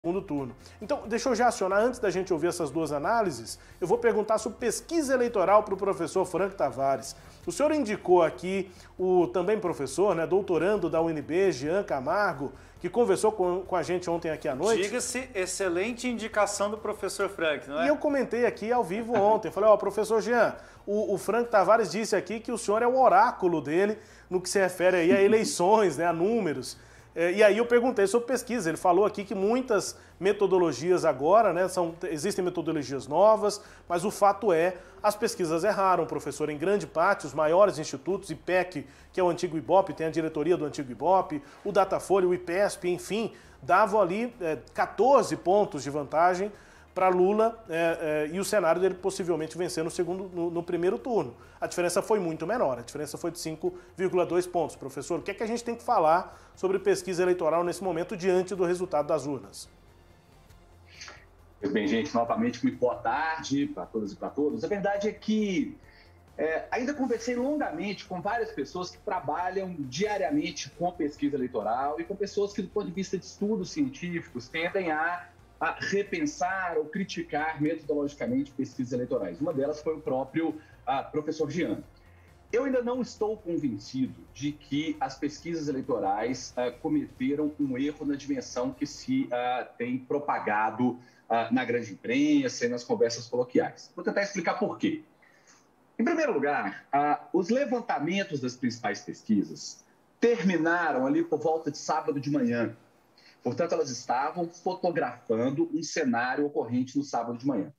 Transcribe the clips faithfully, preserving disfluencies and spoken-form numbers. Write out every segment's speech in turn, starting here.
segundo turno. Então, deixa eu já acionar, antes da gente ouvir essas duas análises, eu vou perguntar sobre pesquisa eleitoral para o professor Frank Tavares. O senhor indicou aqui o também professor, né, doutorando da U N B, Jean Camargo, que conversou com, com a gente ontem aqui à noite. Diga-se, excelente indicação do professor Frank, não é? E eu comentei aqui ao vivo ontem, falei, ó, professor Jean, o, o Frank Tavares disse aqui que o senhor é o oráculo dele no que se refere aí a eleições, né, a números. E aí eu perguntei sobre pesquisa, ele falou aqui que muitas metodologias agora, né, são, existem metodologias novas, mas o fato é, as pesquisas erraram, professor, em grande parte, os maiores institutos, I P E C, que é o antigo Ibope, tem a diretoria do antigo Ibope, o Datafolha, o IPESP, enfim, davam ali é, quatorze pontos de vantagem para Lula é, é, e o cenário dele possivelmente vencer no, segundo, no, no primeiro turno. A diferença foi muito menor, a diferença foi de cinco vírgula dois pontos. Professor, o que é que a gente tem que falar sobre pesquisa eleitoral nesse momento diante do resultado das urnas? Pois bem, gente, novamente muito boa tarde para todas e para todos. A verdade é que é, ainda conversei longamente com várias pessoas que trabalham diariamente com pesquisa eleitoral e com pessoas que, do ponto de vista de estudos científicos, tendem a a repensar ou criticar metodologicamente pesquisas eleitorais. Uma delas foi o próprio ah, professor Jean. Eu ainda não estou convencido de que as pesquisas eleitorais ah, cometeram um erro na dimensão que se ah, tem propagado ah, na grande imprensa e nas conversas coloquiais. Vou tentar explicar por quê. Em primeiro lugar, ah, os levantamentos das principais pesquisas terminaram ali por volta de sábado de manhã. Portanto, elas estavam fotografando um cenário ocorrente no sábado de manhã.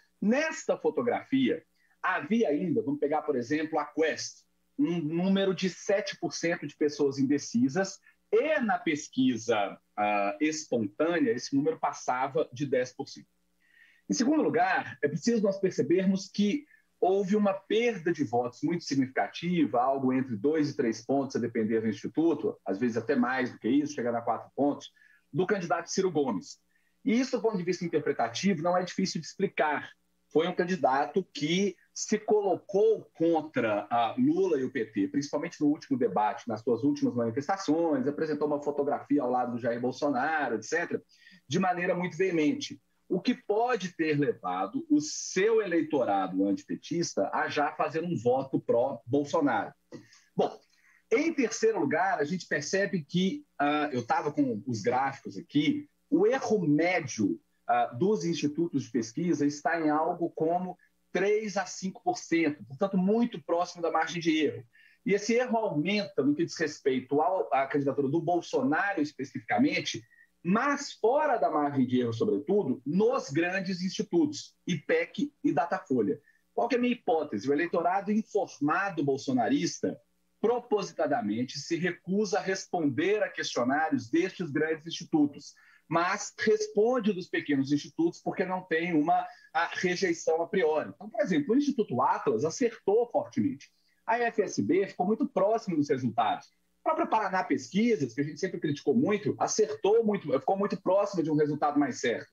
Nesta fotografia, havia ainda, vamos pegar, por exemplo, a Quest, um número de sete por cento de pessoas indecisas, e na pesquisa uh, espontânea, esse número passava de dez por cento. Em segundo lugar, é preciso nós percebermos que houve uma perda de votos muito significativa, algo entre dois e três pontos, a depender do instituto, às vezes até mais do que isso, chegando a quatro pontos, do candidato Ciro Gomes. E isso, do ponto de vista interpretativo, não é difícil de explicar. Foi um candidato que se colocou contra a Lula e o P T, principalmente no último debate, nas suas últimas manifestações, apresentou uma fotografia ao lado do Jair Bolsonaro, etcétera, de maneira muito veemente. O que pode ter levado o seu eleitorado antipetista a já fazer um voto pró-Bolsonaro. Bom, em terceiro lugar, a gente percebe que, uh, eu estava com os gráficos aqui, o erro médio uh, dos institutos de pesquisa está em algo como três a cinco por cento, portanto, muito próximo da margem de erro. E esse erro aumenta no que diz respeito ao, à candidatura do Bolsonaro especificamente, mas fora da margem de erro, sobretudo, nos grandes institutos, I P E C e Datafolha. Qual que é a minha hipótese? O eleitorado informado bolsonarista propositadamente se recusa a responder a questionários destes grandes institutos, mas responde dos pequenos institutos porque não tem uma a rejeição a priori. Então, por exemplo, o Instituto Atlas acertou fortemente. A F S B ficou muito próximo dos resultados. A própria Paraná Pesquisas, que a gente sempre criticou muito, acertou muito, ficou muito próximo de um resultado mais certo.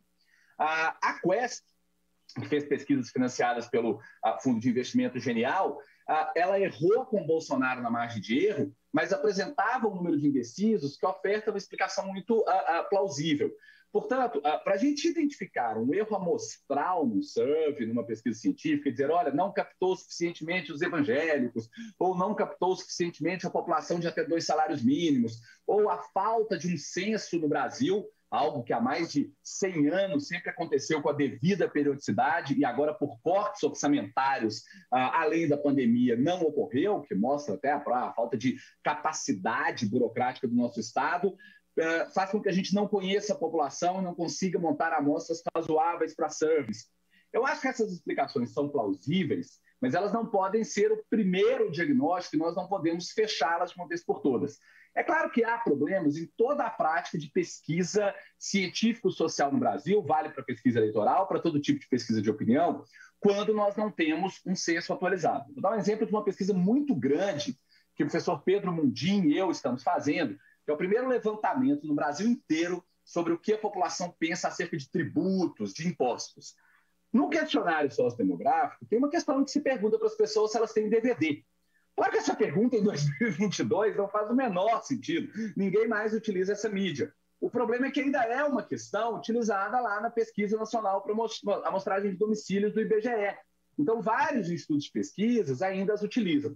A, a Quest, que fez pesquisas financiadas pelo a, Fundo de Investimento Genial, a, ela errou com o Bolsonaro na margem de erro, mas apresentava um número de indecisos que oferta uma explicação muito a, a, plausível. Portanto, para a gente identificar um erro amostral no survey, numa pesquisa científica, e dizer, olha, não captou suficientemente os evangélicos, ou não captou suficientemente a população de até dois salários mínimos, ou a falta de um censo no Brasil, algo que há mais de cem anos sempre aconteceu com a devida periodicidade e agora por cortes orçamentários, além da pandemia, não ocorreu, que mostra até a, a falta de capacidade burocrática do nosso Estado, Uh, faz com que a gente não conheça a população e não consiga montar amostras razoáveis para service. Eu acho que essas explicações são plausíveis, mas elas não podem ser o primeiro diagnóstico e nós não podemos fechá-las de uma vez por todas. É claro que há problemas em toda a prática de pesquisa científico-social no Brasil, vale para pesquisa eleitoral, para todo tipo de pesquisa de opinião, quando nós não temos um censo atualizado. Vou dar um exemplo de uma pesquisa muito grande que o professor Pedro Mundim e eu estamos fazendo, que é o primeiro levantamento no Brasil inteiro sobre o que a população pensa acerca de tributos, de impostos. No questionário sociodemográfico, tem uma questão que se pergunta para as pessoas se elas têm D V D. Claro que essa pergunta em dois mil e vinte e dois não faz o menor sentido. Ninguém mais utiliza essa mídia. O problema é que ainda é uma questão utilizada lá na Pesquisa Nacional para Amostragem de Domicílios do I B G E. Então, vários institutos de pesquisas ainda as utilizam.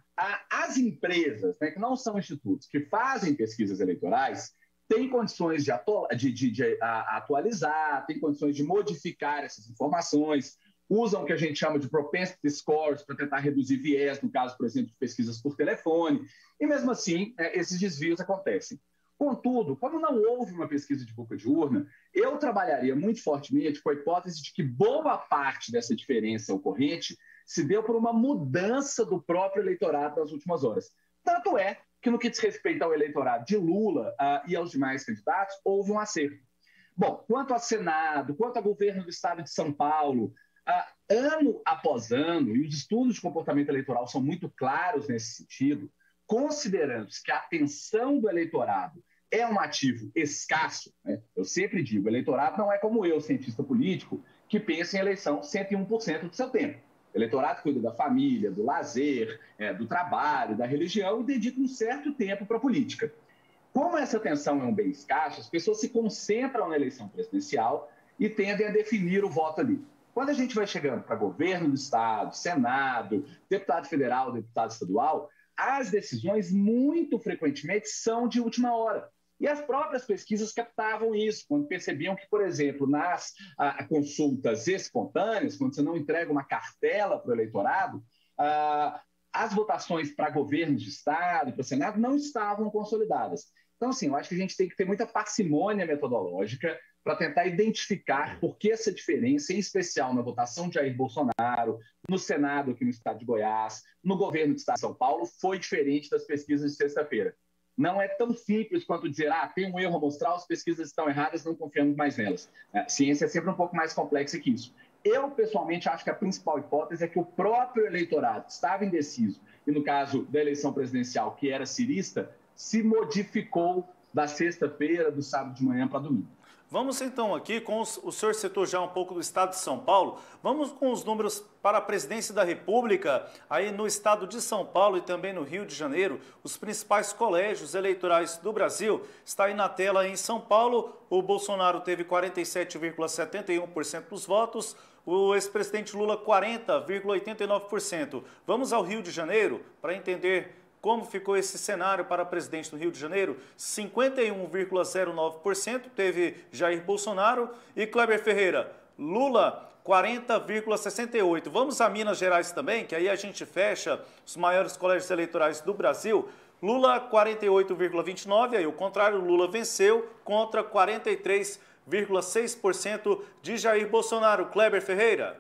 As empresas, né, que não são institutos, que fazem pesquisas eleitorais, têm condições de, atu de, de, de a, atualizar, têm condições de modificar essas informações, usam o que a gente chama de propensity scores para tentar reduzir viés, no caso, por exemplo, de pesquisas por telefone, e mesmo assim, é, esses desvios acontecem. Contudo, como não houve uma pesquisa de boca de urna, eu trabalharia muito fortemente com a hipótese de que boa parte dessa diferença ocorrente se deu por uma mudança do próprio eleitorado nas últimas horas. Tanto é que, no que diz respeito ao eleitorado de Lula uh, e aos demais candidatos, houve um acerto. Bom, quanto ao Senado, quanto ao governo do estado de São Paulo, uh, ano após ano, e os estudos de comportamento eleitoral são muito claros nesse sentido, considerando que a atenção do eleitorado é um ativo escasso, né? Eu sempre digo, o eleitorado não é como eu, cientista político, que pensa em eleição cento e um por cento do seu tempo. O eleitorado cuida da família, do lazer, é, do trabalho, da religião e dedica um certo tempo para a política. Como essa atenção é um bem escasso, as pessoas se concentram na eleição presidencial e tendem a definir o voto ali. Quando a gente vai chegando para governo do Estado, Senado, deputado federal, deputado estadual, as decisões muito frequentemente são de última hora. E as próprias pesquisas captavam isso, quando percebiam que, por exemplo, nas ah, consultas espontâneas, quando você não entrega uma cartela para o eleitorado, ah, as votações para governos de Estado, para o Senado, não estavam consolidadas. Então, assim, eu acho que a gente tem que ter muita parcimônia metodológica para tentar identificar por que essa diferença, em especial na votação de Jair Bolsonaro, no Senado aqui no estado de Goiás, no governo do estado de São Paulo, foi diferente das pesquisas de sexta-feira. Não é tão simples quanto dizer, ah, tem um erro amostral, as pesquisas estão erradas, não confiamos mais nelas. A ciência é sempre um pouco mais complexa que isso. Eu, pessoalmente, acho que a principal hipótese é que o próprio eleitorado estava indeciso, e no caso da eleição presidencial, que era cirista, se modificou da sexta-feira, do sábado de manhã para domingo. Vamos então aqui, com os, o senhor citou já um pouco do estado de São Paulo, vamos com os números para a presidência da República, aí no estado de São Paulo e também no Rio de Janeiro, os principais colégios eleitorais do Brasil. Está aí na tela em São Paulo, o Bolsonaro teve quarenta e sete vírgula setenta e um por cento dos votos, o ex-presidente Lula quarenta vírgula oitenta e nove por cento. Vamos ao Rio de Janeiro para entender como ficou esse cenário para presidente do Rio de Janeiro. Cinquenta e um vírgula zero nove por cento teve Jair Bolsonaro e Kleber Ferreira. Lula, quarenta vírgula sessenta e oito por cento. Vamos a Minas Gerais também, que aí a gente fecha os maiores colégios eleitorais do Brasil. Lula, quarenta e oito vírgula vinte e nove por cento, aí o contrário, Lula venceu contra quarenta e três vírgula seis por cento de Jair Bolsonaro. Kleber Ferreira.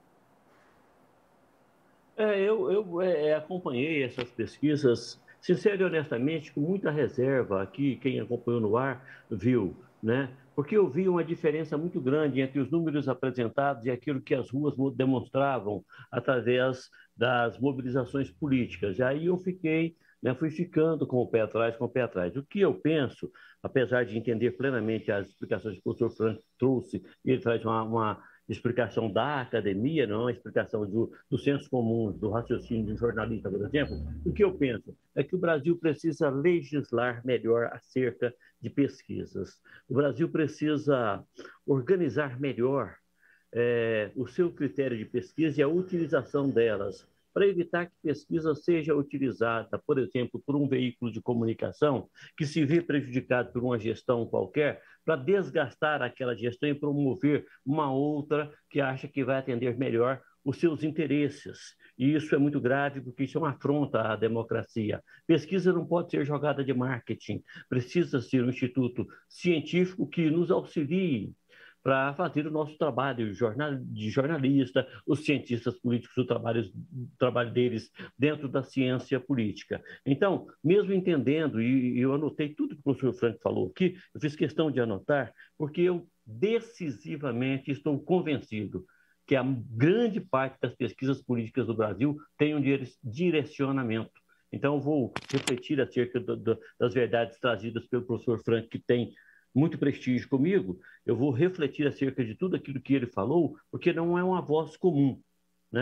É, eu eu é, acompanhei essas pesquisas, sincero e honestamente, com muita reserva. Aqui, quem acompanhou no ar viu, né? Porque eu vi uma diferença muito grande entre os números apresentados e aquilo que as ruas demonstravam através das mobilizações políticas. E aí eu fiquei, né, fui ficando com o pé atrás, com o pé atrás. O que eu penso, apesar de entender plenamente as explicações que o professor Frank trouxe, ele traz uma, uma explicação da academia, não é uma explicação do, do senso comum, do raciocínio de um jornalista, por exemplo. O que eu penso é que o Brasil precisa legislar melhor acerca de pesquisas. O Brasil precisa organizar melhor é, o seu critério de pesquisa e a utilização delas, para evitar que pesquisa seja utilizada, por exemplo, por um veículo de comunicação que se vê prejudicado por uma gestão qualquer, para desgastar aquela gestão e promover uma outra que acha que vai atender melhor os seus interesses. E isso é muito grave, porque isso é uma afronta à democracia. Pesquisa não pode ser jogada de marketing, precisa ser um instituto científico que nos auxilie para fazer o nosso trabalho de jornalista, os cientistas políticos, o trabalho, o trabalho deles dentro da ciência política. Então, mesmo entendendo, e eu anotei tudo que o professor Frank falou aqui, eu fiz questão de anotar, porque eu decisivamente estou convencido que a grande parte das pesquisas políticas do Brasil tem um direcionamento. Então, eu vou refletir acerca do, do, das verdades trazidas pelo professor Frank, que tem muito prestígio comigo. Eu vou refletir acerca de tudo aquilo que ele falou, porque não é uma voz comum, né?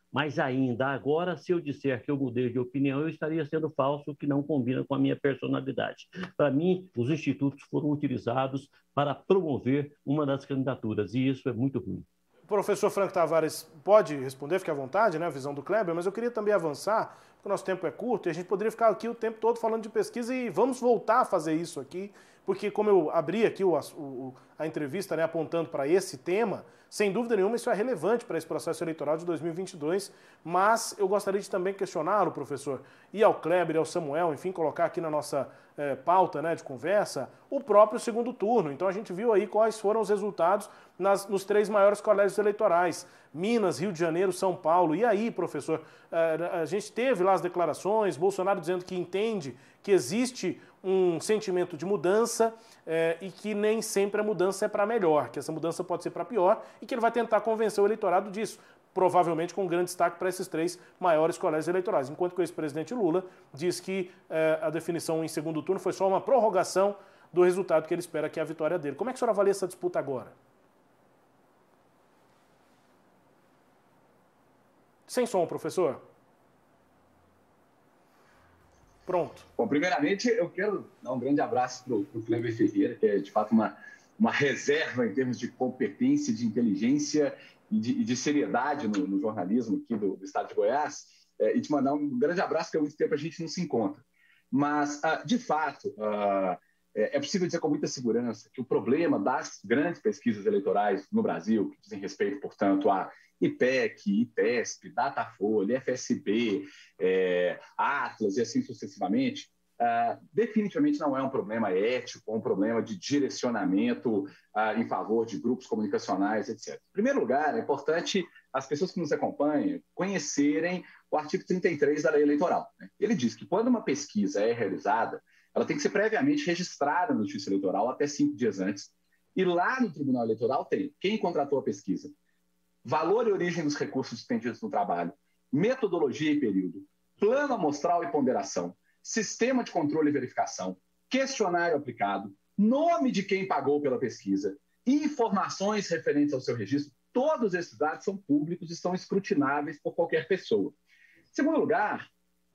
Mas ainda agora, se eu disser que eu mudei de opinião, eu estaria sendo falso, que não combina com a minha personalidade. Para mim, os institutos foram utilizados para promover uma das candidaturas, e isso é muito ruim. O professor Franco Tavares pode responder, fique à vontade, né, a visão do Kleber, mas eu queria também avançar, porque o nosso tempo é curto e a gente poderia ficar aqui o tempo todo falando de pesquisa e vamos voltar a fazer isso aqui, porque como eu abri aqui o, o, a entrevista, né, apontando para esse tema, sem dúvida nenhuma isso é relevante para esse processo eleitoral de dois mil e vinte e dois, mas eu gostaria de também questioná-lo, professor, e ao Kleber e ao Samuel, enfim, colocar aqui na nossa é, pauta, né, de conversa, o próprio segundo turno. Então a gente viu aí quais foram os resultados nas, nos três maiores colégios eleitorais, Minas, Rio de Janeiro, São Paulo. E aí, professor, a gente teve lá as declarações, Bolsonaro dizendo que entende que existe um sentimento de mudança é, e que nem sempre a mudança é para melhor, que essa mudança pode ser para pior e que ele vai tentar convencer o eleitorado disso, provavelmente com grande destaque para esses três maiores colégios eleitorais. Enquanto que o ex-presidente Lula diz que é, a definição em segundo turno foi só uma prorrogação do resultado que ele espera, que é a vitória dele. Como é que o senhor avalia essa disputa agora? Sem som, professor. Pronto. Bom, primeiramente, eu quero dar um grande abraço para o Kleber Ferreira, que é, de fato, uma, uma reserva em termos de competência, de inteligência e de, e de seriedade no, no jornalismo aqui do, do estado de Goiás, é, e te mandar um grande abraço, porque há muito tempo a gente não se encontra. Mas, ah, de fato, ah, é, é possível dizer com muita segurança que o problema das grandes pesquisas eleitorais no Brasil, que dizem respeito, portanto, a I P E C, IPESP, Datafolha, F S B, é, Atlas e assim sucessivamente, uh, definitivamente não é um problema ético, um problema de direcionamento uh, em favor de grupos comunicacionais, etcétera. Em primeiro lugar, é importante as pessoas que nos acompanham conhecerem o artigo trinta e três da Lei Eleitoral, né? Ele diz que quando uma pesquisa é realizada, ela tem que ser previamente registrada na Justiça Eleitoral até cinco dias antes, e lá no Tribunal Eleitoral tem quem contratou a pesquisa, valor e origem dos recursos expendidos no trabalho, metodologia e período, plano amostral e ponderação, sistema de controle e verificação, questionário aplicado, nome de quem pagou pela pesquisa, informações referentes ao seu registro. Todos esses dados são públicos e são escrutináveis por qualquer pessoa. Em segundo lugar,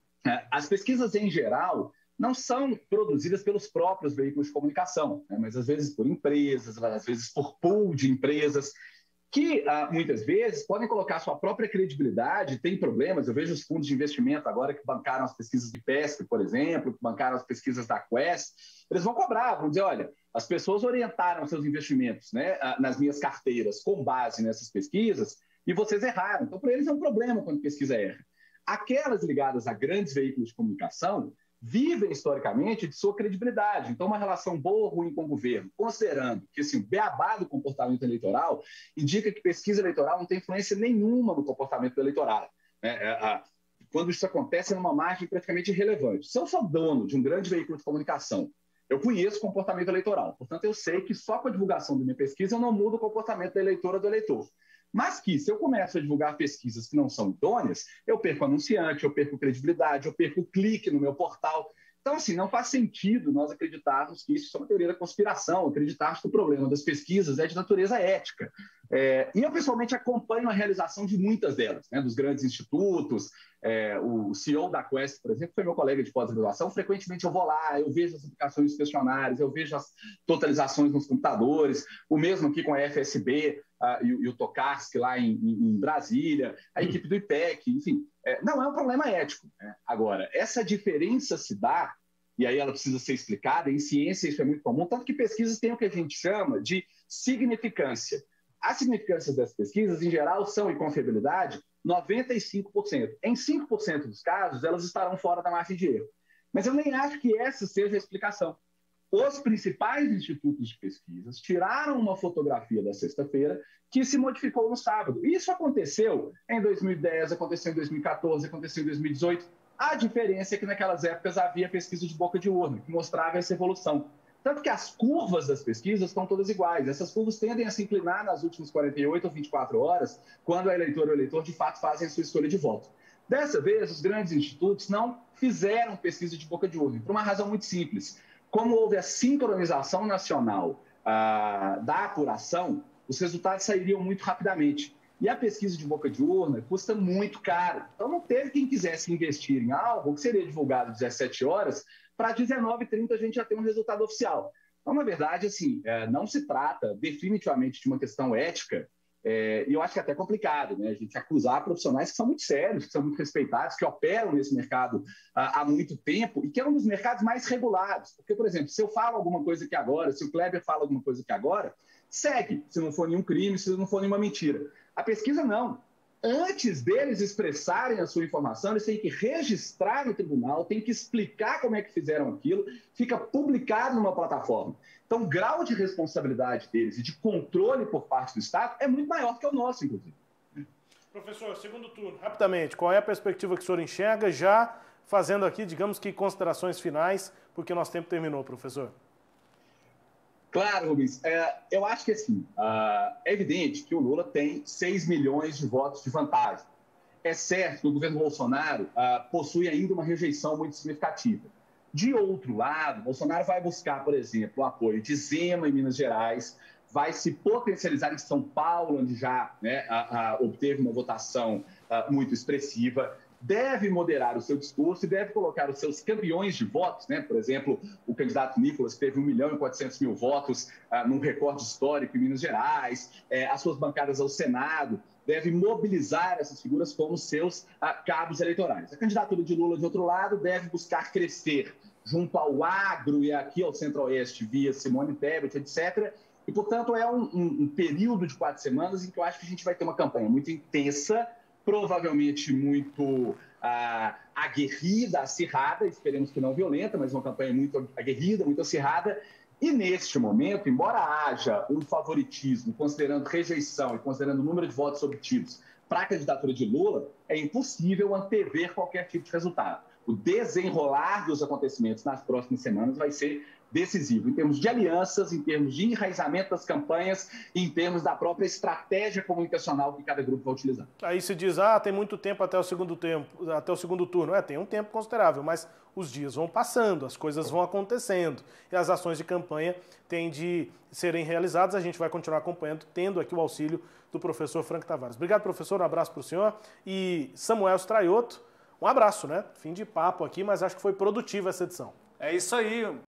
as pesquisas em geral não são produzidas pelos próprios veículos de comunicação, né, mas às vezes por empresas, às vezes por pool de empresas, que ah, muitas vezes podem colocar sua própria credibilidade, tem problemas. Eu vejo os fundos de investimento agora que bancaram as pesquisas de PESP, por exemplo, que bancaram as pesquisas da Quest, eles vão cobrar, vão dizer, olha, as pessoas orientaram seus investimentos, né, nas minhas carteiras com base nessas pesquisas e vocês erraram. Então, para eles é um problema quando a pesquisa erra. Aquelas ligadas a grandes veículos de comunicação vivem historicamente de sua credibilidade. Então, uma relação boa ou ruim com o governo, considerando que assim, o beabá do comportamento eleitoral indica que pesquisa eleitoral não tem influência nenhuma no comportamento do eleitorado, né? Quando isso acontece, é numa margem praticamente irrelevante. Se eu sou dono de um grande veículo de comunicação, eu conheço o comportamento eleitoral. Portanto, eu sei que só com a divulgação da minha pesquisa eu não mudo o comportamento da eleitora ou do eleitor. Mas que, se eu começo a divulgar pesquisas que não são idôneas, eu perco anunciante, eu perco credibilidade, eu perco clique no meu portal. Então, assim, não faz sentido nós acreditarmos que isso é uma teoria da conspiração, acreditarmos que o problema das pesquisas é de natureza ética. É, e eu, pessoalmente, acompanho a realização de muitas delas, né, dos grandes institutos. É, o C E O da Quest, por exemplo, foi meu colega de pós-graduação. Frequentemente eu vou lá, eu vejo as aplicações dos questionários, eu vejo as totalizações nos computadores, o mesmo aqui com a F S B uh, e, e o Tokarski lá em, em Brasília, a equipe do I P E C, enfim. É, não é um problema ético, né? Agora, essa diferença se dá, e aí ela precisa ser explicada, em ciência isso é muito comum, tanto que pesquisas têm o que a gente chama de significância. As significâncias das pesquisas, em geral, são, em confiabilidade, noventa e cinco por cento. Em cinco por cento dos casos, elas estarão fora da margem de erro. Mas eu nem acho que essa seja a explicação. Os principais institutos de pesquisas tiraram uma fotografia da sexta-feira que se modificou no sábado. Isso aconteceu em dois mil e dez, aconteceu em dois mil e quatorze, aconteceu em dois mil e dezoito. A diferença é que naquelas épocas havia pesquisa de boca de urna, que mostrava essa evolução. Tanto que as curvas das pesquisas estão todas iguais. Essas curvas tendem a se inclinar nas últimas quarenta e oito ou vinte e quatro horas, quando a eleitora ou o eleitor, de fato, fazem a sua escolha de voto. Dessa vez, os grandes institutos não fizeram pesquisa de boca de urna, por uma razão muito simples. Como houve a sincronização nacional ah, da apuração, os resultados sairiam muito rapidamente. E a pesquisa de boca de urna custa muito caro. Então não teve quem quisesse investir em algo que seria divulgado às dezessete horas, para às dezenove e trinta a gente já ter um resultado oficial. Então, na verdade, assim, não se trata definitivamente de uma questão ética, é, e eu acho que é até complicado, né? A gente acusar profissionais que são muito sérios, que são muito respeitados, que operam nesse mercado há, há muito tempo e que é um dos mercados mais regulados. Porque, por exemplo, se eu falo alguma coisa aqui agora, se o Kleber fala alguma coisa aqui agora, segue, se não for nenhum crime, se não for nenhuma mentira. A pesquisa não. Antes deles expressarem a sua informação, eles têm que registrar no tribunal, têm que explicar como é que fizeram aquilo, fica publicado numa plataforma. Então, o grau de responsabilidade deles e de controle por parte do Estado é muito maior que o nosso, inclusive. Professor, segundo turno, rapidamente, qual é a perspectiva que o senhor enxerga, já fazendo aqui, digamos que, considerações finais, porque nosso tempo terminou, professor? Claro, Rubens. É, eu acho que assim, uh, é evidente que o Lula tem seis milhões de votos de vantagem. É certo que o governo Bolsonaro uh, possui ainda uma rejeição muito significativa. De outro lado, Bolsonaro vai buscar, por exemplo, o apoio de Zema em Minas Gerais, vai se potencializar em São Paulo, onde já né, a, a, obteve uma votação uh, muito expressiva, deve moderar o seu discurso e deve colocar os seus campeões de votos, né? Por exemplo, o candidato Nicolas, que teve um milhão e quatrocentos mil votos uh, num recorde histórico em Minas Gerais, eh, as suas bancadas ao Senado, deve mobilizar essas figuras como seus uh, cabos eleitorais. A candidatura de Lula, de outro lado, deve buscar crescer junto ao agro e aqui ao centro-oeste via Simone Tebet, etcétera. E, portanto, é um, um, um período de quatro semanas em que eu acho que a gente vai ter uma campanha muito intensa, provavelmente muito ah, aguerrida, acirrada, esperemos que não violenta, mas uma campanha muito aguerrida, muito acirrada. E neste momento, embora haja um favoritismo, considerando rejeição e considerando o número de votos obtidos para a candidatura de Lula, é impossível antever qualquer tipo de resultado. O desenrolar dos acontecimentos nas próximas semanas vai ser decisivo, em termos de alianças, em termos de enraizamento das campanhas, em termos da própria estratégia comunicacional que cada grupo vai utilizar. Aí se diz, ah, tem muito tempo até o segundo tempo, até o segundo turno. É, tem um tempo considerável, mas os dias vão passando, as coisas vão acontecendo e as ações de campanha têm de serem realizadas. A gente vai continuar acompanhando, tendo aqui o auxílio do professor Frank Tavares. Obrigado, professor, um abraço para o senhor. E Samuel Straioto, um abraço, né? Fim de papo aqui, mas acho que foi produtiva essa edição. É isso aí.